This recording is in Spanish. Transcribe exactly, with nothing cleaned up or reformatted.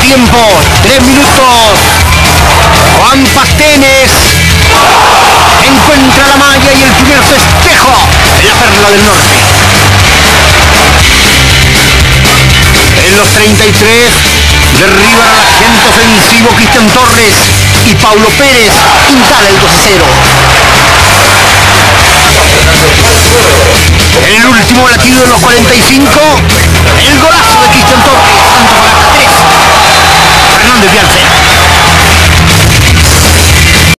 tiempo, tres minutos. Juan Pastenes encuentra la malla y el primer festejo en la Perla del Norte. En los treinta y tres derriba al agente ofensivo Cristian Torres y Paulo Pérez instala el dos a cero. En el último latido de los cuarenta y cinco, el golazo de